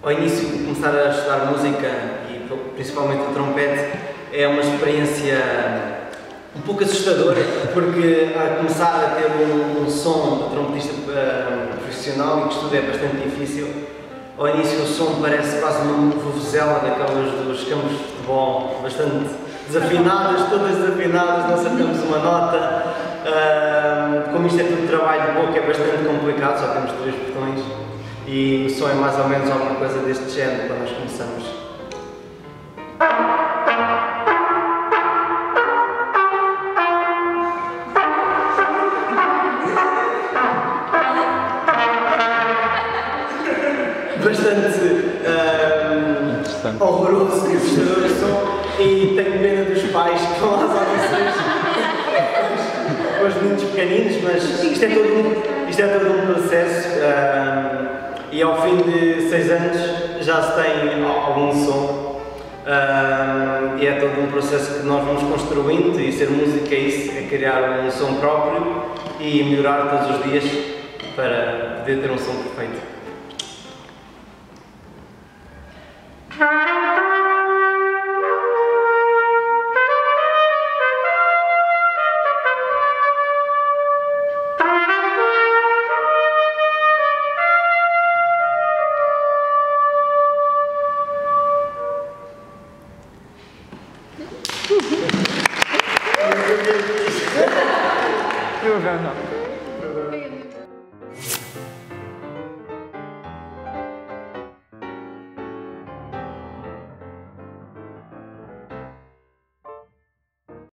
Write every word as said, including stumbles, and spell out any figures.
ao início de começar a estudar música e principalmente o trompete é uma experiência um pouco assustadora, porque a começar a ter um, um som de trompetista uh, profissional e que estudo é bastante difícil. Ao início o som parece quase uma vuvuzela daquelas dos campos de futebol, bastante desafinadas, todas desafinadas, não acertamos uma nota. Uh, como isto é tudo trabalho de boca é bastante complicado, só temos três botões e o som é mais ou menos alguma coisa deste género quando nós começamos. Bastante uh, horroroso e assustador o som, e tenho pena dos pais que estão às audições com os meninos pequeninos, mas isto é todo um, isto é todo um processo uh, e ao fim de seis anos já se tem algum som uh, e é todo um processo que nós vamos construindo, e ser música é isso, é criar um som próprio e melhorar todos os dias para poder ter um som perfeito. Eu já não.